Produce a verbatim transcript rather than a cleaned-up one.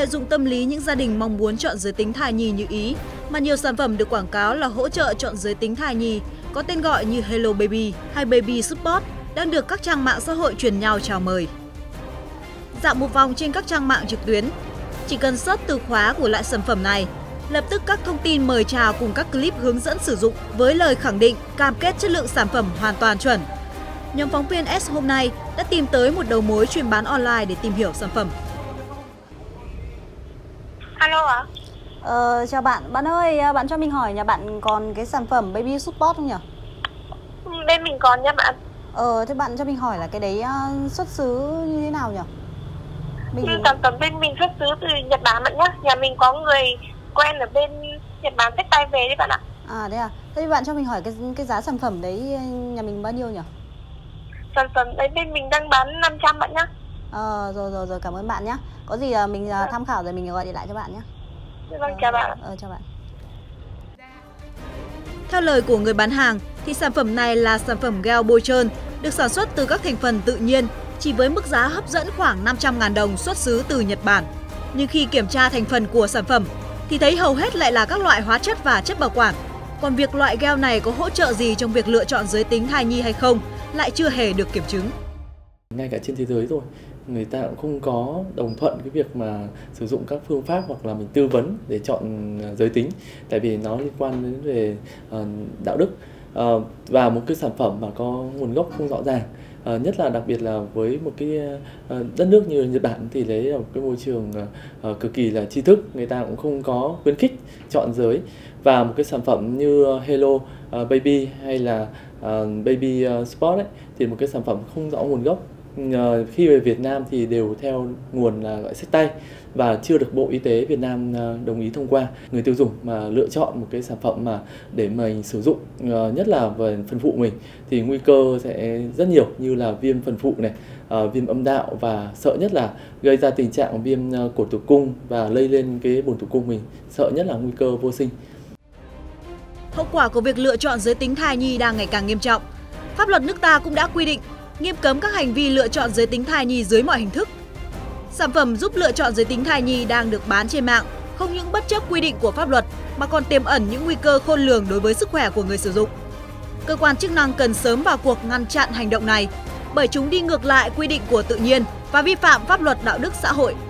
lợi dụng tâm lý những gia đình mong muốn chọn giới tính thai nhi như ý, mà nhiều sản phẩm được quảng cáo là hỗ trợ chọn giới tính thai nhi, có tên gọi như Hello Baby hay Baby Support, đang được các trang mạng xã hội truyền nhau chào mời. Dạo một vòng trên các trang mạng trực tuyến, chỉ cần search từ khóa của loại sản phẩm này, lập tức các thông tin mời chào cùng các clip hướng dẫn sử dụng với lời khẳng định cam kết chất lượng sản phẩm hoàn toàn chuẩn. Nhóm phóng viên S hôm nay đã tìm tới một đầu mối chuyên bán online để tìm hiểu sản phẩm. Alo ạ? Ờ, chào bạn. Bạn ơi, bạn cho mình hỏi nhà bạn còn cái sản phẩm Baby Support không nhỉ? Bên mình còn nha bạn. Ờ, thế bạn cho mình hỏi là cái đấy uh, xuất xứ như thế nào nhỉ? Mình... Sản phẩm bên mình xuất xứ từ Nhật Bản bạn nhá. Nhà mình có người quen ở bên Nhật Bản xách tay về đấy bạn ạ. À thế à? Thế thì bạn cho mình hỏi cái cái giá sản phẩm đấy nhà mình bao nhiêu nhỉ? Sản phẩm đấy bên mình đang bán năm trăm bạn nhá. Ờ, rồi rồi rồi, cảm ơn bạn nhá. Có gì là mình uh, tham khảo rồi mình gọi điện lại cho bạn nhé. Vâng, chào bạn. Ờ, chào bạn. Theo lời của người bán hàng thì sản phẩm này là sản phẩm gel bôi trơn, được sản xuất từ các thành phần tự nhiên, chỉ với mức giá hấp dẫn khoảng năm trăm nghìn đồng, xuất xứ từ Nhật Bản. Nhưng khi kiểm tra thành phần của sản phẩm thì thấy hầu hết lại là các loại hóa chất và chất bảo quản. Còn việc loại gel này có hỗ trợ gì trong việc lựa chọn giới tính thai nhi hay không lại chưa hề được kiểm chứng. Ngay cả trên thế giới rồi, người ta cũng không có đồng thuận cái việc mà sử dụng các phương pháp hoặc là mình tư vấn để chọn giới tính, tại vì nó liên quan đến về uh, đạo đức uh, và một cái sản phẩm mà có nguồn gốc không rõ ràng. Uh, nhất là đặc biệt là với một cái uh, đất nước như Nhật Bản thì đấy là một cái môi trường uh, cực kỳ là tri thức, người ta cũng không có khuyến khích chọn giới. Và một cái sản phẩm như Hello uh, Baby hay là uh, Baby uh, Sport ấy, thì một cái sản phẩm không rõ nguồn gốc. Uh, khi về Việt Nam thì đều theo nguồn là gọi xách tay và chưa được Bộ Y tế Việt Nam uh, đồng ý thông qua. Người tiêu dùng mà lựa chọn một cái sản phẩm mà để mình sử dụng, uh, nhất là về phần phụ mình, thì nguy cơ sẽ rất nhiều, như là viêm phần phụ này, uh, viêm âm đạo, và sợ nhất là gây ra tình trạng viêm uh, cổ tử cung và lây lên cái buồng tử cung mình, sợ nhất là nguy cơ vô sinh. Hậu quả của việc lựa chọn giới tính thai nhi đang ngày càng nghiêm trọng. Pháp luật nước ta cũng đã quy định nghiêm cấm các hành vi lựa chọn giới tính thai nhi dưới mọi hình thức. Sản phẩm giúp lựa chọn giới tính thai nhi đang được bán trên mạng không những bất chấp quy định của pháp luật mà còn tiềm ẩn những nguy cơ khôn lường đối với sức khỏe của người sử dụng. Cơ quan chức năng cần sớm vào cuộc ngăn chặn hành động này, bởi chúng đi ngược lại quy định của tự nhiên và vi phạm pháp luật đạo đức xã hội.